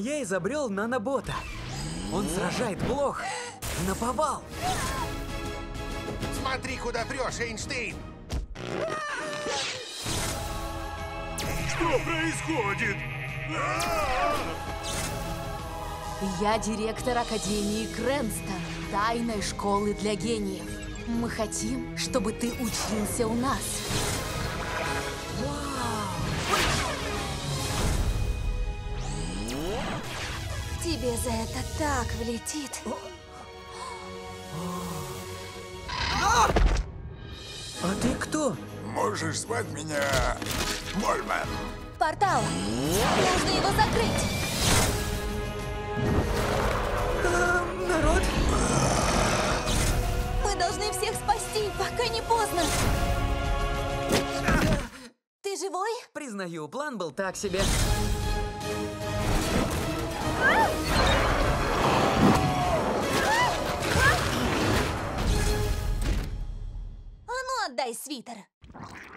Я изобрел нанобота. Он сражает блох наповал. Смотри, куда прешь, Эйнштейн! Что происходит? Я директор Академии Крэнстон, тайной школы для гениев. Мы хотим, чтобы ты учился у нас. Тебе за это так влетит. А ты кто? Можешь звать меня Мольман. Портал. Нужно его закрыть. Народ? Мы должны всех спасти, пока не поздно. Ты живой? Признаю, план был так себе. А ну отдай свитер.